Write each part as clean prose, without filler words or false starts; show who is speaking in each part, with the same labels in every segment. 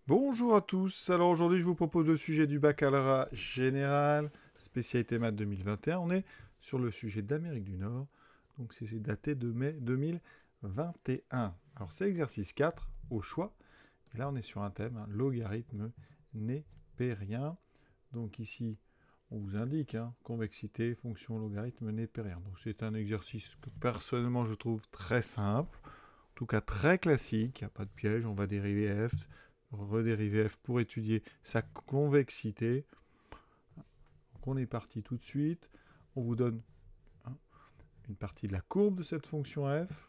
Speaker 1: Bonjour à tous. Alors aujourd'hui, je vous propose le sujet du baccalauréat général, spécialité maths 2021. On est sur le sujet d'Amérique du Nord. Donc c'est daté de mai 2021. Alors c'est exercice 4 au choix. Et là, on est sur un thème, logarithme népérien. Donc ici, on vous indique convexité, fonction logarithme népérien. Donc c'est un exercice que personnellement je trouve très simple, en tout cas très classique. Il n'y a pas de piège, on va dériver f, redériver f pour étudier sa convexité. Donc on est parti tout de suite. On vous donne une partie de la courbe de cette fonction f.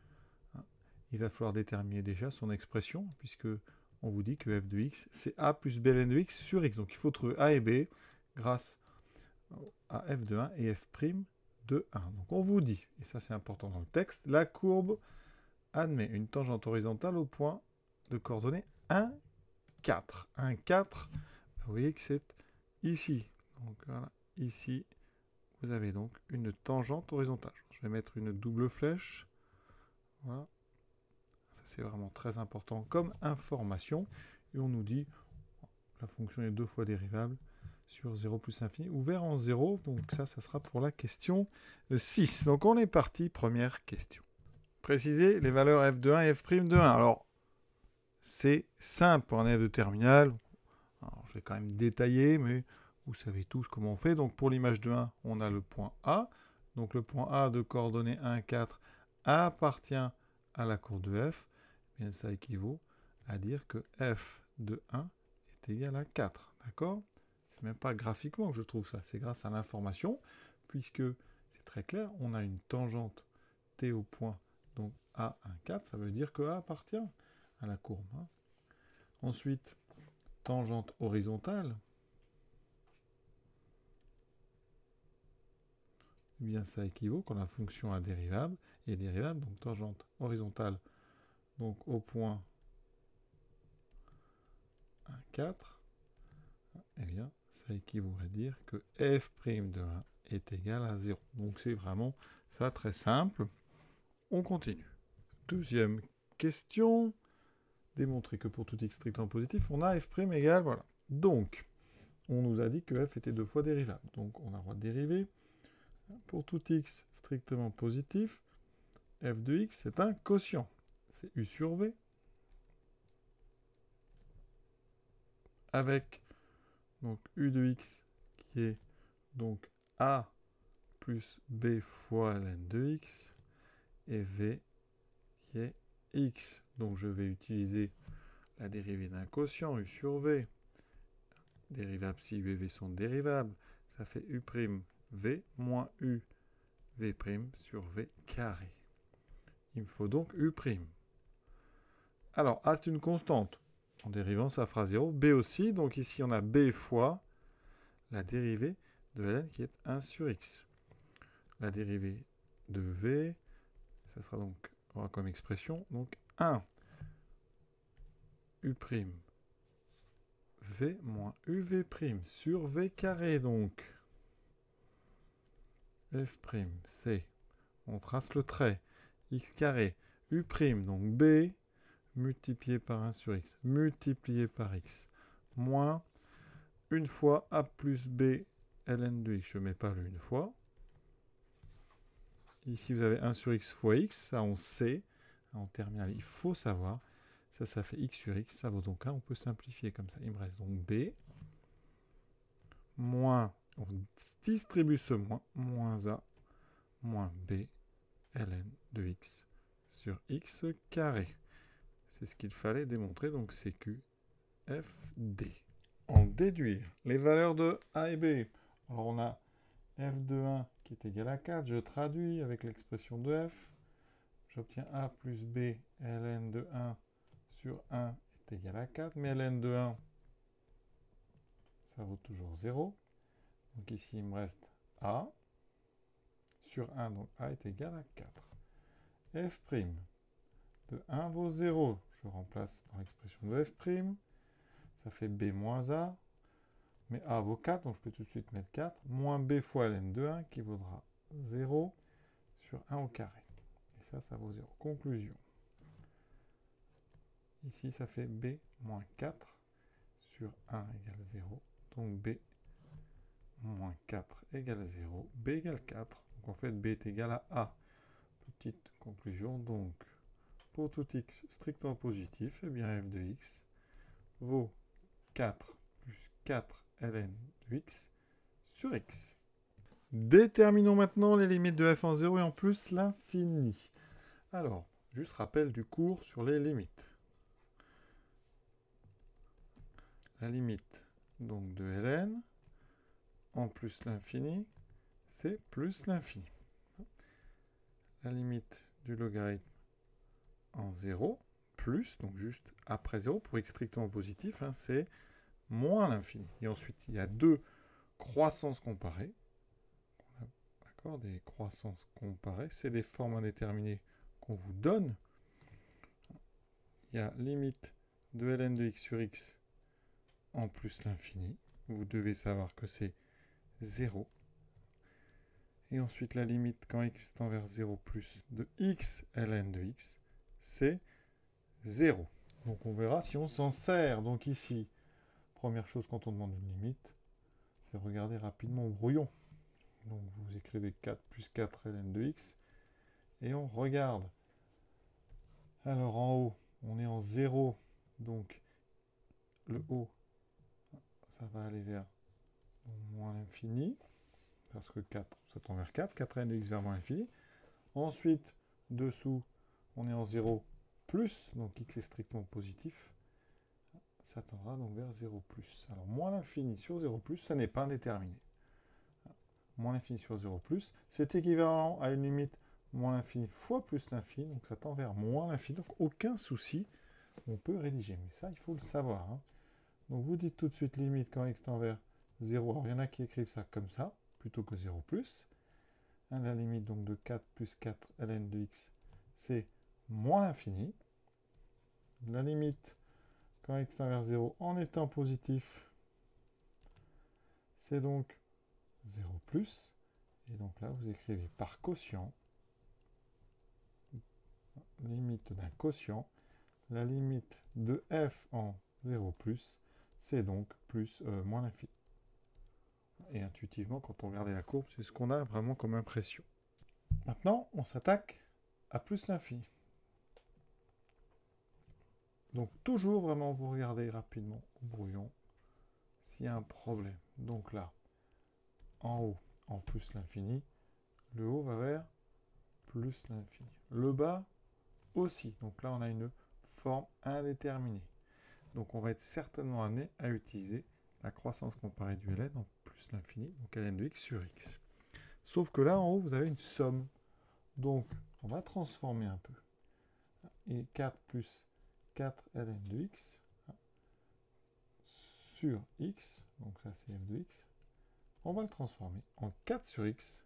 Speaker 1: Il va falloir déterminer déjà son expression, puisque on vous dit que f de x, c'est a plus b ln de x sur x. Donc il faut trouver a et b grâce à f de 1 et f' de 1. Donc on vous dit, et ça c'est important dans le texte, la courbe admet une tangente horizontale au point de coordonnées 1, 4. 1, 4, vous voyez que c'est ici. Donc voilà, ici, vous avez donc une tangente horizontale. Je vais mettre une double flèche. Voilà. Ça, c'est vraiment très important comme information. Et on nous dit, la fonction est 2 fois dérivable sur 0 plus infini, ouvert en 0. Donc ça sera pour la question 6. Donc on est parti, première question. Préciser les valeurs f de 1 et f' de 1. Alors, c'est simple pour un élève de terminale. Alors, je vais quand même détailler, mais vous savez tous comment on fait. Donc pour l'image de 1, on a le point A. Donc le point A de coordonnées 1, 4 appartient à la courbe de f. Bien, ça équivaut à dire que f de 1 est égal à 4. D'accord? C'est même pas graphiquement que je trouve ça, c'est grâce à l'information, puisque c'est très clair, on a une tangente t au point, donc A, 1, 4, ça veut dire que A appartient à la courbe. Ensuite, tangente horizontale, eh bien ça équivaut quand la fonction a dérivable, et dérivable, donc tangente horizontale, donc au point 1, 4, eh bien ça équivaut à dire que f' de 1 est égal à 0. Donc c'est vraiment ça très simple. On continue. Deuxième question. Démontrer que pour tout x strictement positif, on a f' égale, voilà. Donc, on nous a dit que f était 2 fois dérivable. Donc, on a le droit de dériver. Pour tout x strictement positif, f de x, c'est un quotient. C'est u sur v. Avec donc u de x qui est donc a plus b fois ln de x et v qui est x. Donc, je vais utiliser la dérivée d'un quotient, u sur v. Dérivable si u et v sont dérivables, ça fait u' v moins u v' sur v carré. Il me faut donc u'. Alors, a c'est une constante. En dérivant, ça fera 0. B aussi, donc ici on a b fois la dérivée de ln qui est 1 sur x. La dérivée de v, ça sera donc, on aura comme expression, donc 1 u' v moins uv' sur v carré, donc f', c'est, on trace le trait, x carré, u', donc b, multiplié par 1 sur x, multiplié par x, moins une fois a plus b ln de x. Je ne mets pas le une fois. Ici, vous avez 1 sur x fois x, ça on sait. En terminale, il faut savoir. Ça fait x sur x, ça vaut donc 1. On peut simplifier comme ça. Il me reste donc b, moins, on distribue ce moins, moins a, moins b ln de x sur x carré. C'est ce qu'il fallait démontrer, donc CQ FD. En déduire les valeurs de A et B. Alors on a f de 1 qui est égal à 4. Je traduis avec l'expression de f. J'obtiens a plus b ln de 1 sur 1 est égal à 4. Mais ln de 1, ça vaut toujours 0. Donc ici, il me reste a sur 1. Donc a est égal à 4. f' de 1 vaut 0. Je remplace dans l'expression de f'. Ça fait b moins a. Mais a vaut 4, donc je peux tout de suite mettre 4. Moins b fois ln de 1 qui vaudra 0 sur 1 au carré. Et ça vaut 0. Conclusion. Ici, ça fait b moins 4 sur 1 égale 0. Donc b moins 4 égale 0. b égale 4. Donc en fait, b est égal à a. Petite conclusion, donc pour tout x strictement positif, eh bien f de x vaut 4 plus 4 ln de x sur x. Déterminons maintenant les limites de f en 0 et en plus l'infini. Alors, juste rappel du cours sur les limites. La limite donc de ln en plus l'infini, c'est plus l'infini. La limite du logarithme en 0, plus, donc juste après 0, pour x strictement positif, hein, c'est moins l'infini. Et ensuite, il y a deux croissances comparées. D'accord, des croissances comparées, c'est des formes indéterminées qu'on vous donne. Il y a limite de ln de x sur x en plus l'infini. Vous devez savoir que c'est 0. Et ensuite, la limite quand x tend vers 0 plus de x ln de x, c'est 0. Donc on verra si on s'en sert. Donc ici, première chose quand on demande une limite, c'est regarder rapidement au brouillon. Donc vous écrivez 4 plus 4 ln de x, et on regarde. Alors en haut, on est en 0, donc le haut, ça va aller vers moins l'infini, parce que 4, ça tend vers 4, 4 ln de x vers moins l'infini. Ensuite, dessous, on est en 0 plus, donc x est strictement positif, ça tendra donc vers 0 plus. Alors moins l'infini sur 0 plus, ça n'est pas indéterminé. Moins l'infini sur 0 plus, c'est équivalent à une limite moins l'infini fois plus l'infini, donc ça tend vers moins l'infini, donc aucun souci, on peut rédiger, mais ça il faut le savoir. Hein. Donc vous dites tout de suite limite quand x tend vers 0, alors il y en a qui écrivent ça comme ça, plutôt que 0 plus. Hein, la limite donc de 4 plus 4 ln de x, c'est moins l'infini. La limite quand x tend vers 0 en étant positif, c'est donc 0 plus. Et donc là, vous écrivez par quotient, limite d'un quotient, la limite de f en 0 plus, c'est donc plus moins l'infini. Et intuitivement, quand on regarde la courbe, c'est ce qu'on a vraiment comme impression. Maintenant, on s'attaque à plus l'infini. Donc toujours vraiment, vous regardez rapidement au brouillon s'il y a un problème. Donc là, en haut, en plus l'infini, le haut va vers plus l'infini. Le bas aussi. Donc là, on a une forme indéterminée. Donc on va être certainement amené à utiliser la croissance comparée du ln en plus l'infini, donc ln de x sur x. Sauf que là, en haut, vous avez une somme. Donc, on va transformer un peu. Et 4 plus 4 ln de x sur x, donc ça c'est f de x, on va le transformer en 4 sur x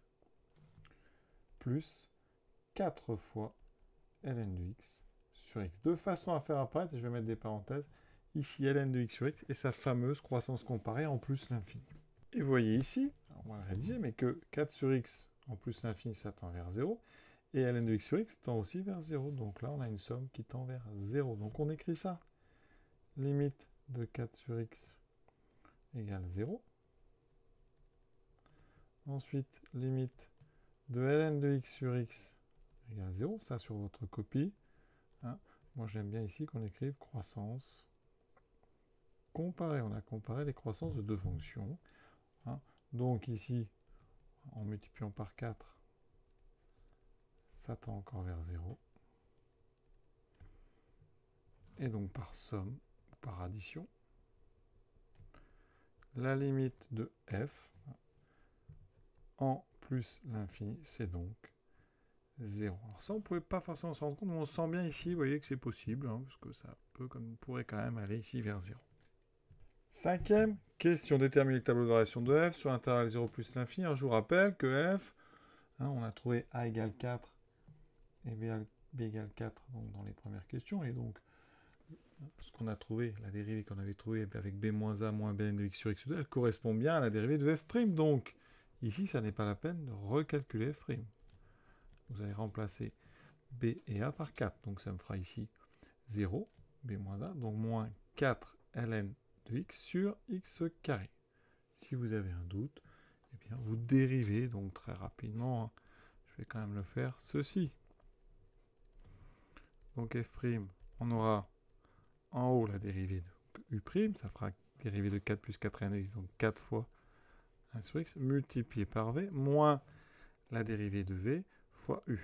Speaker 1: plus 4 fois ln de x sur x. De façon à faire apparaître, je vais mettre des parenthèses, ici ln de x sur x et sa fameuse croissance comparée en plus l'infini. Et vous voyez ici, on va le rédiger, mais que 4 sur x en plus l'infini, ça tend vers 0, et ln de x sur x tend aussi vers 0. Donc là, on a une somme qui tend vers 0. Donc on écrit ça. Limite de 4 sur x égale 0. Ensuite, limite de ln de x sur x égale 0. Ça sur votre copie. Hein. Moi, j'aime bien ici qu'on écrive croissance comparée. On a comparé les croissances de deux fonctions. Hein. Donc ici, en multipliant par 4, ça tend encore vers 0. Et donc par somme, ou par addition, la limite de f en plus l'infini, c'est donc 0. Alors ça, on ne pouvait pas forcément se rendre compte, mais on sent bien ici, vous voyez que c'est possible, hein, parce que ça peut, comme on pourrait quand même aller ici vers 0. Cinquième question, déterminer le tableau de variation de f sur l'intervalle 0 plus l'infini. Alors je vous rappelle que f, hein, on a trouvé a égale 4 et b égale 4 donc dans les premières questions, et donc ce qu'on a trouvé, la dérivée qu'on avait trouvée avec b moins a moins bn de x sur x2, elle correspond bien à la dérivée de f'. Donc, ici, ça n'est pas la peine de recalculer f'. Vous allez remplacer b et a par 4. Donc, ça me fera ici 0. b moins a, donc moins 4 ln de x sur x carré. Si vous avez un doute, eh bien vous dérivez donc très rapidement, hein, je vais quand même le faire, ceci. Donc f', on aura en haut la dérivée de u', ça fera dérivée de 4 plus 4 ln de x, donc 4 fois 1 sur x, multiplié par v, moins la dérivée de v fois u.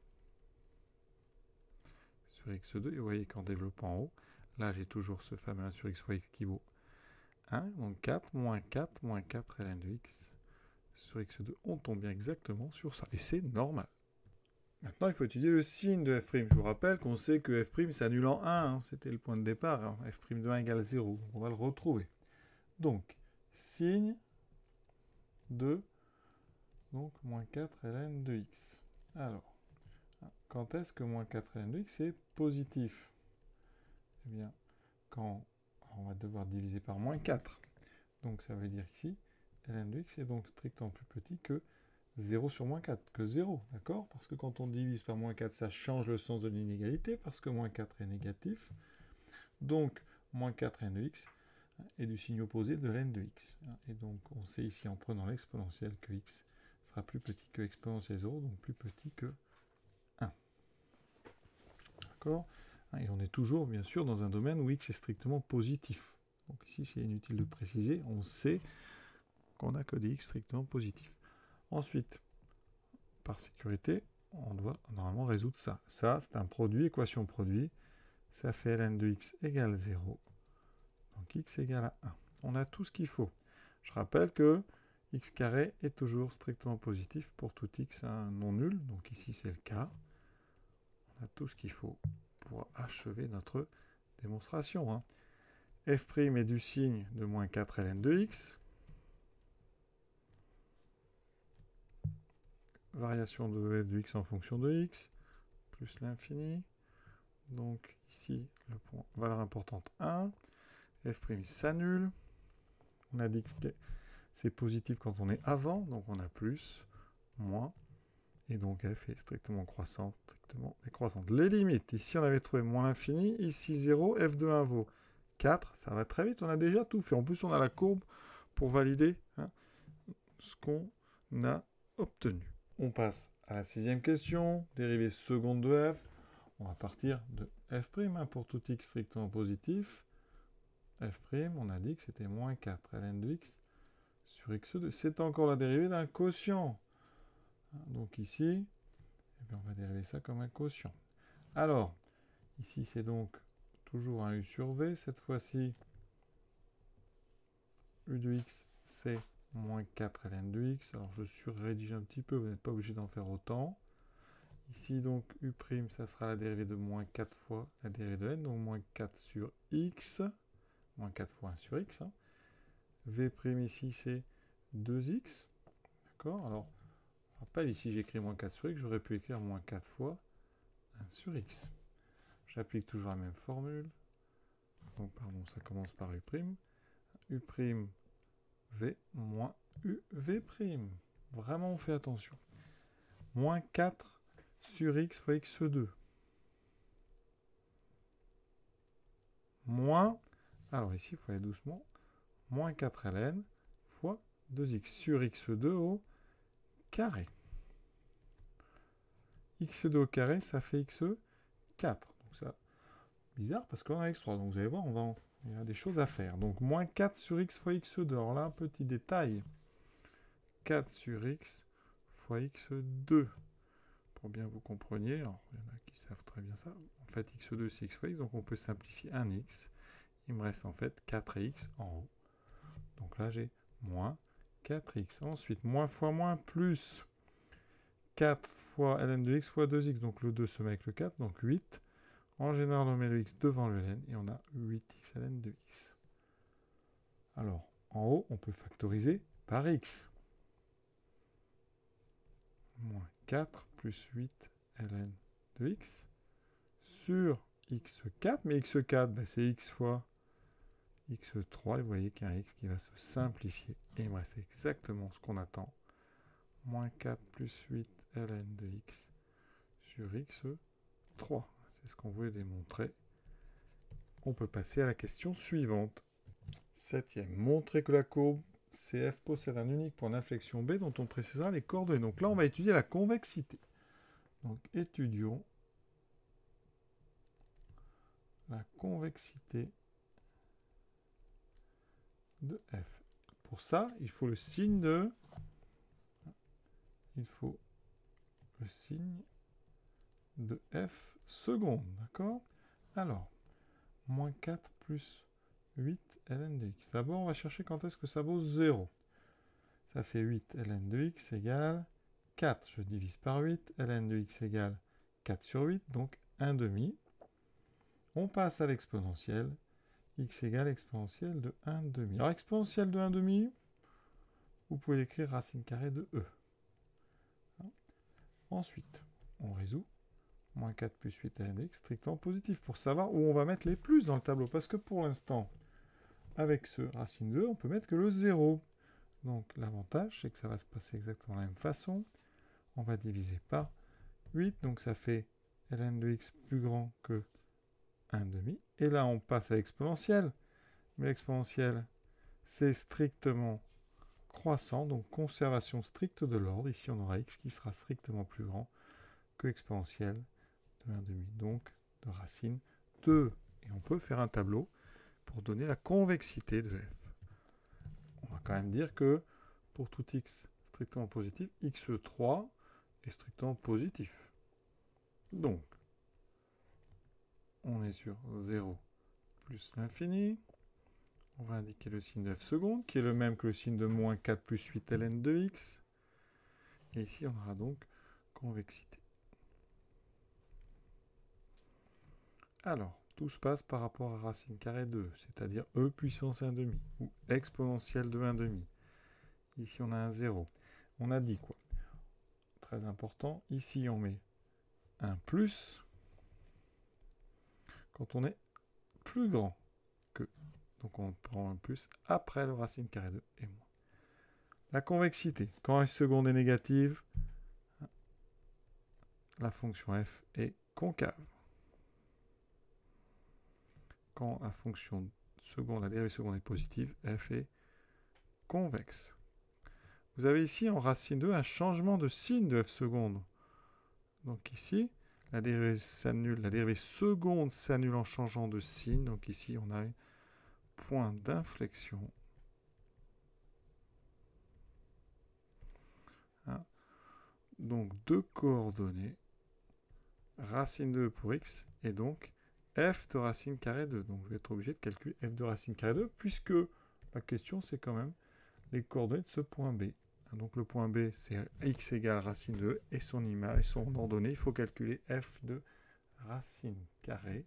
Speaker 1: Sur x2, et vous voyez qu'en développant en haut, là j'ai toujours ce fameux 1 sur x fois x qui vaut 1, donc 4, moins 4 ln de x sur x2, on tombe bien exactement sur ça, et c'est normal. Maintenant, il faut étudier le signe de f'. Je vous rappelle qu'on sait que f' s'annule en 1, hein, c'était le point de départ, hein. F' de 1 égale 0, on va le retrouver. Donc, signe de donc, moins 4 ln de x. Alors, quand est-ce que moins 4 ln de x est positif? Eh bien, quand on va devoir diviser par moins 4. Donc, ça veut dire ici, ln de x est donc strictement plus petit que 0 sur moins 4, que 0, d'accord? Parce que quand on divise par moins 4, ça change le sens de l'inégalité, parce que moins 4 est négatif. Donc, moins 4 ln de x est du signe opposé de ln de x. Et donc, on sait ici, en prenant l'exponentielle, que x sera plus petit que exponentielle 0, donc plus petit que 1. D'accord? Et on est toujours, bien sûr, dans un domaine où x est strictement positif. Donc ici, c'est inutile de préciser, on sait qu'on n'a que des x strictement positifs. Ensuite, par sécurité, on doit normalement résoudre ça. Ça, c'est un produit, équation produit. Ça fait ln de x égale 0. Donc x égale à 1. On a tout ce qu'il faut. Je rappelle que x carré est toujours strictement positif pour tout x non nul. Donc ici, c'est le cas. On a tout ce qu'il faut pour achever notre démonstration. Hein. F' est du signe de moins 4 ln de x. Variation de f de x en fonction de x, plus l'infini. Donc ici, le point valeur importante 1. F' s'annule. On a dit que c'est positif quand on est avant, donc on a plus, moins. Et donc f est strictement croissante, strictement décroissante. Les limites, ici on avait trouvé moins l'infini, ici 0, f de 1 vaut 4. Ça va très vite, on a déjà tout fait. En plus, on a la courbe pour valider ce qu'on a obtenu. On passe à la 6e question, dérivée seconde de f. On va partir de f' pour tout x strictement positif. F', on a dit que c'était moins 4 ln de x sur x2. C'est encore la dérivée d'un quotient. Donc ici, eh bien on va dériver ça comme un quotient. Alors, ici c'est donc toujours un u sur v. Cette fois-ci, u de x, c'est moins 4 ln de x. Alors je surrédige un petit peu, vous n'êtes pas obligé d'en faire autant. Ici donc u', ça sera la dérivée de moins 4 fois la dérivée de n, donc moins 4 sur x, moins 4 fois 1 sur x. Hein. V' ici c'est 2x. D'accord? Alors, je rappelle, ici j'écris moins 4 sur x, j'aurais pu écrire moins 4 fois 1 sur x. J'applique toujours la même formule. Donc, pardon, ça commence par u'. U', v moins uv'. Vraiment, on fait attention. Moins 4 sur x fois x2. Moins, alors ici, il faut aller doucement, moins 4 ln fois 2x sur x2 au carré. x2 au carré, ça fait x4. Donc ça, bizarre parce qu'on a x3. Donc vous allez voir, il y a des choses à faire. Donc moins 4 sur x fois x2. Alors là, petit détail. 4 sur x fois x2. Pour bien vous compreniez, alors, il y en a qui savent très bien ça. En fait, x2 c'est x fois x, donc on peut simplifier un x. Il me reste en fait 4x en haut. Donc là, j'ai moins 4x. Ensuite, moins fois moins plus 4 fois ln de x fois 2x. Donc le 2 se met avec le 4, donc 8. En général, on met le x devant le ln et on a 8x ln de x. Alors, en haut, on peut factoriser par x. Moins 4 plus 8 ln de x sur x4. Mais x4, ben, c'est x fois x3. Et vous voyez qu'il y a un x qui va se simplifier. Et il me reste exactement ce qu'on attend. Moins 4 plus 8 ln de x sur x3. C'est ce qu'on voulait démontrer. on peut passer à la question suivante. 7e. Montrer que la courbe CF possède un unique point d'inflexion B dont on précisera les coordonnées. Donc là, on va étudier la convexité. Donc, étudions la convexité de F. Pour ça, il faut le signe de... F seconde, d'accord? Alors, moins 4 plus 8 ln de x. D'abord, on va chercher quand est-ce que ça vaut 0. Ça fait 8 ln de x égale 4. Je divise par 8. Ln de x égale 4 sur 8, donc 1 demi. On passe à l'exponentielle. X égale exponentielle de 1 demi. Alors, exponentielle de 1 demi, vous pouvez l'écrire racine carrée de e. Ensuite, on résout. Moins 4 plus 8 ln de x strictement positif pour savoir où on va mettre les plus dans le tableau. Parce que pour l'instant, avec ce racine de e, on peut mettre que le 0. Donc l'avantage, c'est que ça va se passer exactement de la même façon. On va diviser par 8. Donc ça fait ln de x plus grand que 1 demi. Et là, on passe à l'exponentielle. Mais l'exponentielle, c'est strictement croissant. Donc conservation stricte de l'ordre. Ici, on aura x qui sera strictement plus grand que exponentielle de 1 demi, donc de racine 2. Et on peut faire un tableau pour donner la convexité de f. On va quand même dire que pour tout x strictement positif, x3 est strictement positif. Donc, on est sur 0 plus l'infini. On va indiquer le signe de f seconde, qui est le même que le signe de moins 4 plus 8 ln de x. Et ici, on aura donc convexité. Alors, tout se passe par rapport à racine carrée de 2, c'est-à-dire e puissance 1 demi, ou exponentielle de 1 demi. Ici, on a un 0. On a dit quoi? Très important, ici, on met un plus quand on est plus grand que. Donc, on prend un plus après le racine carrée de 2 et moins. La convexité, quand f seconde est négative, la fonction f est concave. Quand la fonction seconde, la dérivée seconde est positive, f est convexe. Vous avez ici en racine 2 un changement de signe de f seconde. Donc ici, la dérivée seconde s'annule en changeant de signe. Donc ici, on a un point d'inflexion. Hein. Donc deux coordonnées, racine 2 pour x, et donc f de racine carrée 2. Donc je vais être obligé de calculer f de racine carrée 2, puisque la question c'est quand même les coordonnées de ce point B. Donc le point B, c'est x égale racine de e, et son image, son ordonnée, il faut calculer f de racine carrée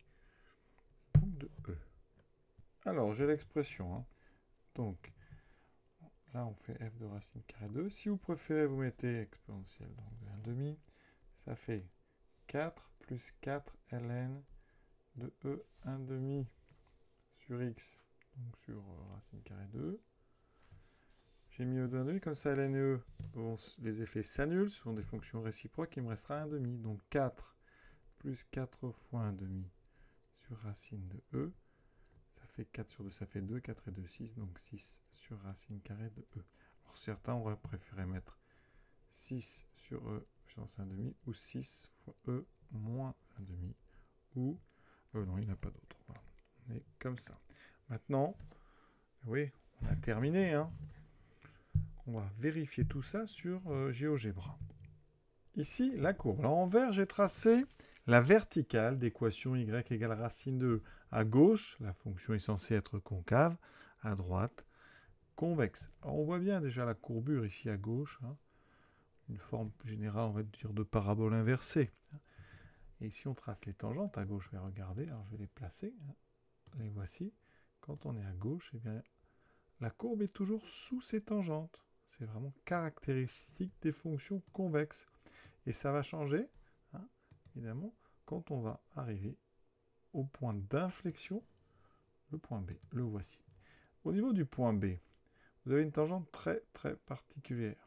Speaker 1: de e. Alors, j'ai l'expression. Hein. Donc, là, on fait f de racine carrée de e. Si vous préférez, vous mettez exponentielle donc de 1 demi. Ça fait 4 plus 4 ln de e 1 demi sur x, donc sur racine carrée de e. J'ai mis e de 1 demi, comme ça ln et e, bon, les effets s'annulent, ce sont des fonctions réciproques, il me restera 1 demi. Donc 4 plus 4 fois 1 demi sur racine de e, ça fait 4 sur 2, ça fait 2, 4 et 2, 6, donc 6 sur racine carrée de e. Alors certains auraient préféré mettre 6 sur e puissance 1 demi, ou 6 fois e moins 1 demi, ou... non, il n'y en a pas d'autre. Voilà. On est comme ça. Maintenant, oui, on a terminé, hein. On va vérifier tout ça sur GeoGebra. Ici, la courbe. Alors en vert, j'ai tracé la verticale d'équation y égale racine de e. À gauche, la fonction est censée être concave. À droite, convexe. Alors on voit bien déjà la courbure ici à gauche. Hein. Une forme générale, on va dire, de parabole inversée. Et ici, on trace les tangentes. À gauche, je vais regarder. Alors je vais les placer. Les voici. Quand on est à gauche, eh bien, la courbe est toujours sous ses tangentes. C'est vraiment caractéristique des fonctions convexes. Et ça va changer, hein, évidemment, quand on va arriver au point d'inflexion, le point B. Le voici. Au niveau du point B, vous avez une tangente très très particulière.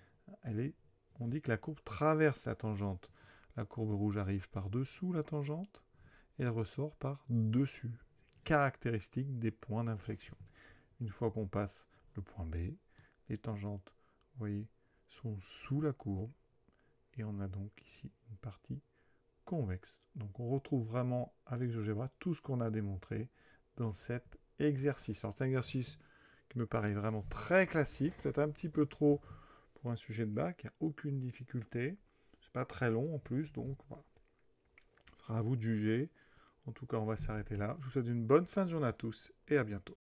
Speaker 1: On dit que la courbe traverse la tangente. La courbe rouge arrive par dessous la tangente et elle ressort par dessus. caractéristiques des points d'inflexion. Une fois qu'on passe le point B, les tangentes, vous voyez, sont sous la courbe. Et on a donc ici une partie convexe. Donc on retrouve vraiment avec GeoGebra tout ce qu'on a démontré dans cet exercice. Alors c'est un exercice qui me paraît vraiment très classique, peut-être un petit peu trop pour un sujet de bac, il n'y a aucune difficulté. C'est pas très long en plus, donc voilà. Ce sera à vous de juger. En tout cas, on va s'arrêter là. Je vous souhaite une bonne fin de journée à tous et à bientôt.